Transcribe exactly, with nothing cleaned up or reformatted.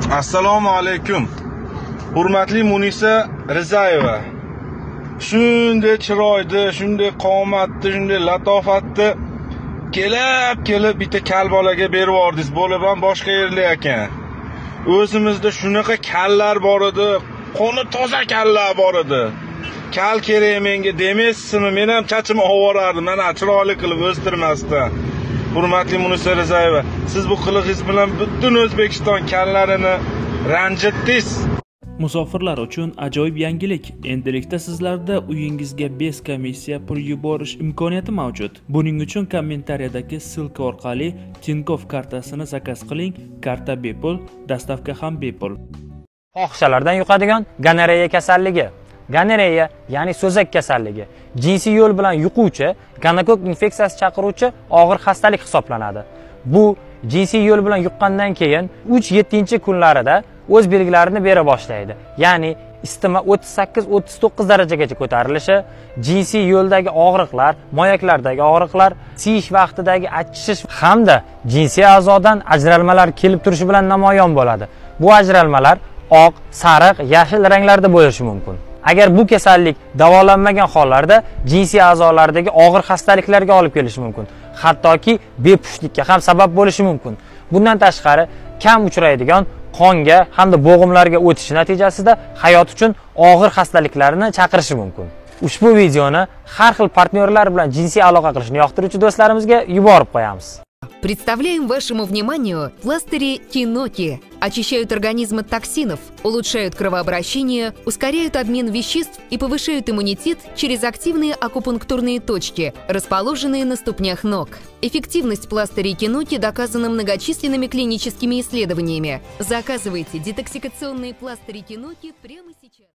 Assalomu alaykum. Hurmatli Munisa Rizayeva. Shunday chiroyli, shunday qomatli, shunday latofatli kelib kelib bitta kal bolaga berib yordingiz. Bo'lib ham boshqa yerlar ekan. O'zimizda shunaqa kallar bor edi, qoni toza kallar bor edi. Kal kerak menga demaysizmi? Men ham chachimni ovorardim, mana chiroyli qilib o'stirmasdan. Hurmatli Munisa Rizayeva, siz bu qilig'ingiz bilan butun O'zbekiston kallarini ranjitdingiz. Musofirlar uchun ajoyib yangilik. Endilikda sizlarda uyingizga bez komissiya pul yuborish imkoniyati mavjud. Buning uchun kommentariyadagi silka orqali Tinkoff kartasini zakaz qiling. Karta bepul, dastavka ham bepul. Fohishalardan yuqadigan gonoreya kasalligi. Gonoreya, ya'ni so'zak kasalligi, jinsiy yo'l bilan yuquvchi, gonokok infeksiyasi chaqiruvchi og'ir xastalik hisoblanadi. Bu jinsiy yo'l bilan yuqqandan keyin uch yettinchi kunlarida o'z belgilarini bera boshlaydi. Ya'ni isitma o'ttiz sakkiz o'ttiz to'qqiz darajagacha ko'tarilishi, jinsiy yo'ldagi og'riqlar, moyaklardagi og'riqlar, siyish vaqtidagi achishish hamda jinsiy a'zodan ajralmalar kelib turishi bilan namoyon bo'ladi. Bu ajralmalar oq, sariq, yashil ranglarda bo'lishi mumkin. Agar bu kasallik davolanmagan hollarda jinsiy a'zolardagi og'ir xastaliklarga olib kelishi mumkin. Hattoki bepushtlikka ham sabab bo'lishi mumkin. Bundan tashqari, kam uchraydigan qonga hamda bo'g'imlarga o'tishi natijasida hayot uchun og'ir xastaliklarni chaqirishi mumkin. Ushbu videoni har xil partnyorlar bilan jinsiy aloqa qilishni yoqtiruvchi do'stlarimizga yuborib qo'yamiz. Представляем вашему вниманию пластыри Киноки. Очищают организм от токсинов, улучшают кровообращение, ускоряют обмен веществ и повышают иммунитет через активные акупунктурные точки, расположенные на ступнях ног. Эффективность пластырей Киноки доказана многочисленными клиническими исследованиями. Заказывайте детоксикационные пластыри Киноки прямо сейчас.